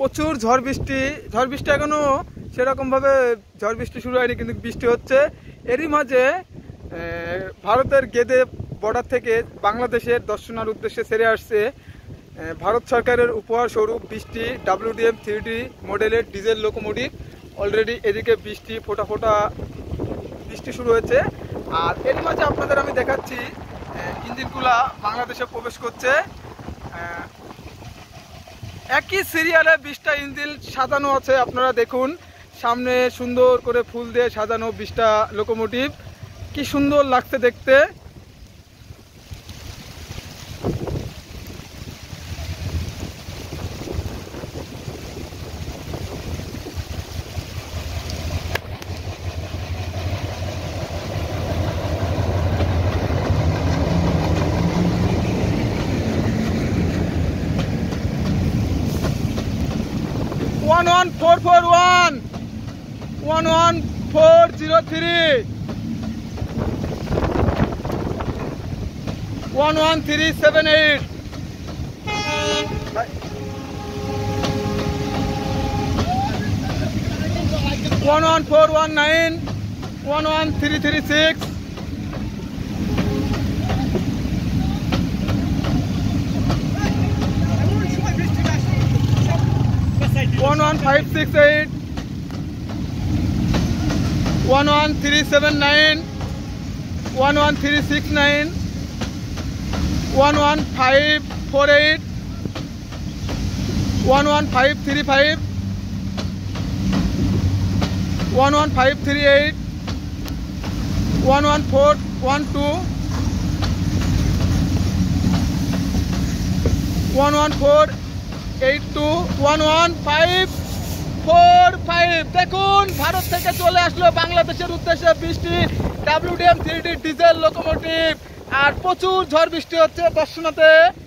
প্রচুর ঝড় বৃষ্টি এখনো সেরকমভাবে ঝড় বৃষ্টি শুরু হয়নি, কিন্তু বৃষ্টি হচ্ছে। এরই মাঝে ভারতের গেদে বর্ডার থেকে বাংলাদেশের দর্শনার উদ্দেশ্যে ছেড়ে আসছে ভারত সরকারের উপহার স্বরূপ 20টি WDM 3D মডেলের ডিজেল লোকোমোটিভ। অলরেডি এদিকে বৃষ্টি ফোটা ফোটা বৃষ্টি শুরু হয়েছে। আর এর মাঝে আপনাদের আমি দেখাচ্ছি ইঞ্জিনগুলা বাংলাদেশে প্রবেশ করছে। একই সিরিয়ালে 20টা ইঞ্জিন সাজানো আছে। আপনারা দেখুন, সামনে সুন্দর করে ফুল দিয়ে সাজানো 20টা লোকোমোটিভ, কি সুন্দর লাগছে দেখতে। One 441 11403 11378 11419 11336 11568 11379 11369 11548 11535 11538 11412 11482 11545। দেখুন, ভারত থেকে চলে আসলো বাংলাদেশের উদ্দেশ্যে 20টি WDM 3D ডিজেল লোকোমোটিভ। আর প্রচুর ঝড় বৃষ্টি হচ্ছে দর্শনাতে।